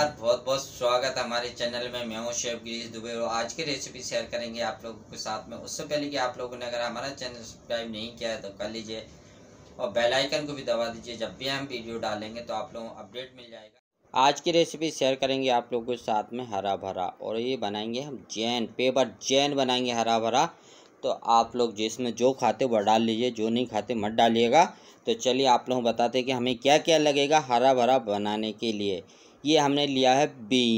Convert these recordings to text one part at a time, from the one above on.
नमस्कार, बहुत बहुत स्वागत है हमारे चैनल में। मैं हूं शेफ गिरीश दुबे और आज की रेसिपी शेयर करेंगे आप लोगों के साथ में। उससे पहले कि आप लोगों ने अगर हमारा चैनल सब्सक्राइब नहीं किया है तो कर लीजिए और बेल आइकन को भी दबा दीजिए। जब भी हम वीडियो डालेंगे तो आप लोगों को अपडेट मिल जाएगा। आज की रेसिपी शेयर करेंगे आप लोगों के साथ में हरा भरा, और ये बनाएंगे हम जैन, पेपर जैन बनाएंगे हरा भरा। तो आप लोग जिसमें जो खाते वह डाल लीजिए, जो नहीं खाते मत डालिएगा। तो चलिए आप लोगों को बताते हैं कि हमें क्या क्या लगेगा हरा भरा बनाने के लिए। ये हमने लिया है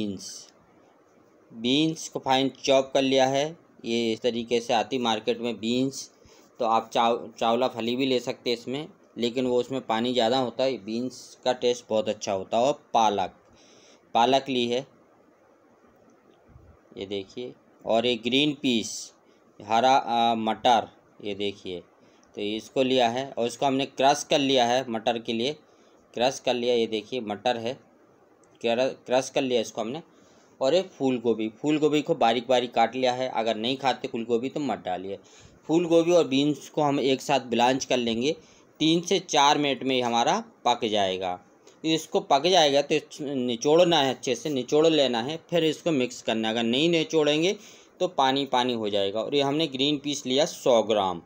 बीन्स को फाइन चॉप कर लिया है। ये इस तरीके से आती मार्केट में बीन्स। तो आप चावला फली भी ले सकते हैं इसमें, लेकिन वो उसमें पानी ज़्यादा होता है। बीन्स का टेस्ट बहुत अच्छा होता है। और पालक ली है, ये देखिए। और ये ग्रीन पीस, हरा मटर, ये देखिए। तो इसको लिया है और इसको हमने क्रश कर लिया है। मटर के लिए क्रश कर लिया, ये देखिए मटर है, क्रश कर लिया इसको हमने। और एक फूल गोभी को बारीक बारीक काट लिया है। अगर नहीं खाते फूल गोभी तो मत डालिए। फूल गोभी और बीन्स को हम एक साथ ब्लांच कर लेंगे। 3 से 4 मिनट में हमारा पक जाएगा। इसको पक जाएगा तो निचोड़ना है, अच्छे से निचोड़ लेना है, फिर इसको मिक्स करना है। अगर नहीं निचोड़ेंगे तो पानी पानी हो जाएगा। और ये हमने ग्रीन पीस लिया 100 ग्राम,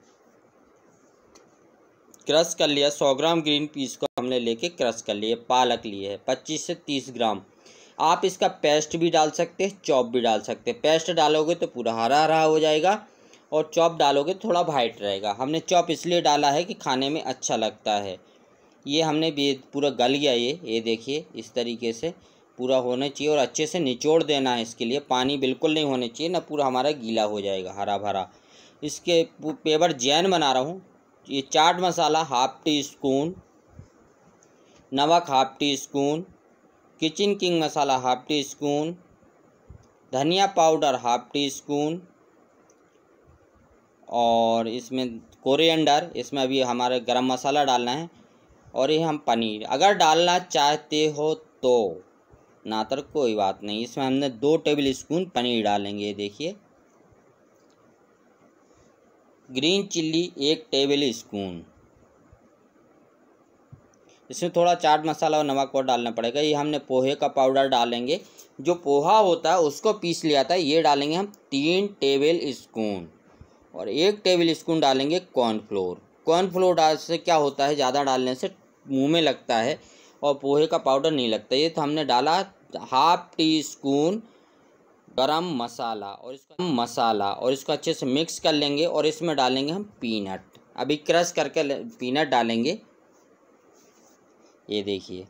क्रश कर लिया। 100 ग्राम ग्रीन पीस को हमने लेके क्रश कर लिया। पालक लिए है 25 से 30 ग्राम। आप इसका पेस्ट भी डाल सकते हैं, चॉप भी डाल सकते हैं। पेस्ट डालोगे तो पूरा हरा हरा हो जाएगा और चॉप डालोगे तो थोड़ा वाइट रहेगा। हमने चॉप इसलिए डाला है कि खाने में अच्छा लगता है। ये हमने भी पूरा गल गया। ये देखिए, इस तरीके से पूरा होना चाहिए और अच्छे से निचोड़ देना है। इसके लिए पानी बिल्कुल नहीं होने चाहिए, ना पूरा हमारा गीला हो जाएगा हरा भरा। इसके पेपर जैन बना रहा हूँ। ये chaat masala half teaspoon, नमक half teaspoon, Kitchen King masala half teaspoon, धनिया पाउडर हाफ टी स्पून, और इसमें कोरिएंडर, इसमें अभी हमारे गरम मसाला डालना है। और ये हम पनीर अगर डालना चाहते हो तो, ना तो कोई बात नहीं। इसमें हमने 2 टेबल स्पून पनीर डालेंगे। ये देखिए। Green chilli 1 tablespoon. इसमें थोड़ा चाट मसाला और नमक और डालना पड़ेगा। ये हमने पोहे का पाउडर डालेंगे, जो पोहा होता है उसको पीस लिया था। ये डालेंगे हम 3 टेबल स्पून। और 1 टेबल स्पून डालेंगे कॉर्नफ्लोर। कॉर्नफ्लोर डाल से क्या होता है, ज़्यादा डालने से मुंह में लगता है और पोहे का पाउडर नहीं लगता। ये तो हमने डाला हाफ टी स्पून गरम मसाला, और इसको अच्छे से मिक्स कर लेंगे। और इसमें डालेंगे हम पीनट, अभी क्रश करके पीनट डालेंगे। ये देखिए,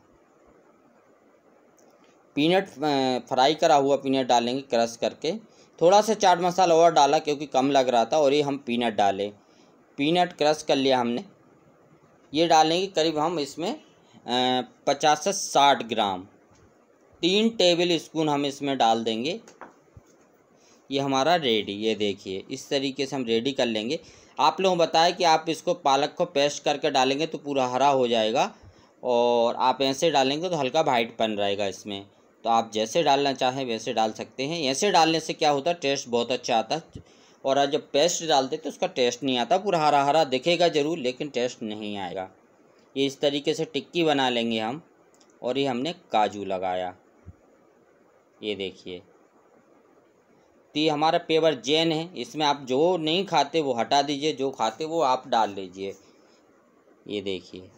पीनट फ्राई करा हुआ पीनट डालेंगे क्रश करके। थोड़ा सा चाट मसाला और डाला क्योंकि कम लग रहा था। और ये हम पीनट डालें, पीनट क्रश कर लिया हमने। ये डालेंगे करीब हम इसमें 50 से 60 ग्राम। 3 टेबल स्पून हम इसमें डाल देंगे। ये हमारा रेडी। ये देखिए, इस तरीके से हम रेडी कर लेंगे। आप लोगों बताएं कि आप इसको पालक को पेस्ट करके डालेंगे तो पूरा हरा हो जाएगा, और आप ऐसे डालेंगे तो हल्का वाइटपन रहेगा इसमें। तो आप जैसे डालना चाहें वैसे डाल सकते हैं। ऐसे डालने से क्या होता है, टेस्ट बहुत अच्छा आता है। और आज जब पेस्ट डालते तो उसका टेस्ट नहीं आता, पूरा हरा हरा दिखेगा ज़रूर लेकिन टेस्ट नहीं आएगा। ये इस तरीके से टिक्की बना लेंगे हम। और ये हमने काजू लगाया, ये देखिए। तो ये हमारा पेपर जैन है। इसमें आप जो नहीं खाते वो हटा दीजिए, जो खाते वो आप डाल लीजिए। ये देखिए,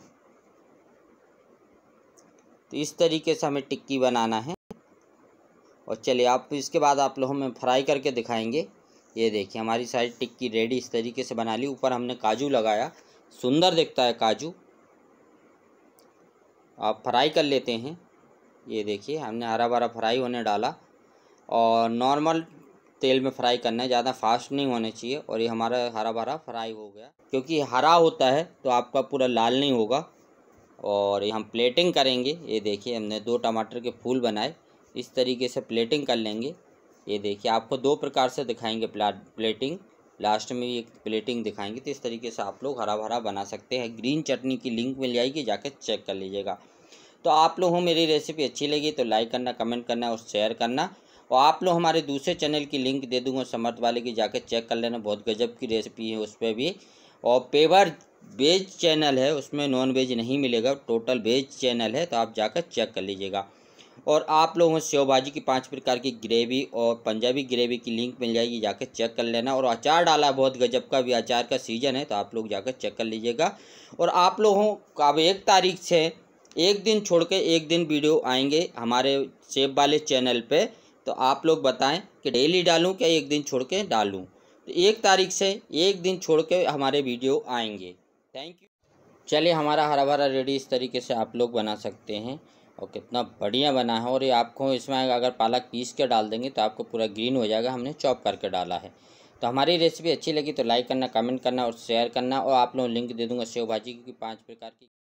तो इस तरीके से हमें टिक्की बनाना है। और चलिए आप इसके बाद आप लोग हमें फ्राई करके दिखाएंगे। ये देखिए, हमारी सारी टिक्की रेडी इस तरीके से बना ली। ऊपर हमने काजू लगाया, सुंदर दिखता है काजू। आप फ्राई कर लेते हैं। ये देखिए, हमने हरा भरा फ्राई होने डाला और नॉर्मल तेल में फ्राई करना है, ज़्यादा फास्ट नहीं होने चाहिए। और ये हमारा हरा भरा फ्राई हो गया, क्योंकि हरा होता है तो आपका पूरा लाल नहीं होगा। और ये हम प्लेटिंग करेंगे। ये देखिए, हमने 2 टमाटर के फूल बनाए, इस तरीके से प्लेटिंग कर लेंगे। ये देखिए, आपको 2 प्रकार से दिखाएंगे प्लेटिंग, लास्ट में एक प्लेटिंग दिखाएंगे। तो इस तरीके से आप लोग हरा भरा बना सकते हैं। ग्रीन चटनी की लिंक मिल जाएगी, जाकर चेक कर लीजिएगा। तो आप लोगों को मेरी रेसिपी अच्छी लगी तो लाइक करना, कमेंट करना और शेयर करना। और आप लोग हमारे दूसरे चैनल की लिंक दे दूँगा समर्थ वाले की, जाकर चेक कर लेना। बहुत गजब की रेसिपी है उस पर भी। और पेपर वेज चैनल है, उसमें नॉन वेज नहीं मिलेगा, टोटल वेज चैनल है, तो आप जाकर चेक कर लीजिएगा। और आप लोगों को सेव भाजी की 5 प्रकार की ग्रेवी और पंजाबी ग्रेवी की लिंक मिल जाएगी, जाकर चेक कर लेना। और अचार डाला बहुत गजब का, भी अचार का सीज़न है तो आप लोग जाकर चेक कर लीजिएगा। और आप लोगों का अब 1 तारीख से एक दिन छोड़ के एक दिन वीडियो आएंगे हमारे शेफ वाले चैनल पे, तो आप लोग बताएं कि डेली डालूं क्या एक दिन छोड़ के डालूं। तो 1 तारीख से एक दिन छोड़ के हमारे वीडियो आएंगे। Thank you. चलिए, हमारा हरा भरा रेडी इस तरीके से आप लोग बना सकते हैं और कितना बढ़िया बना है। और ये आपको इसमें अगर पालक पीस के डाल देंगे तो आपको पूरा ग्रीन हो जाएगा, हमने चॉप करके डाला है। तो हमारी रेसिपी अच्छी लगी तो लाइक करना, कमेंट करना और शेयर करना। और आप लोगों को लिंक दे दूंगा सेव भाजी की 5 प्रकार की।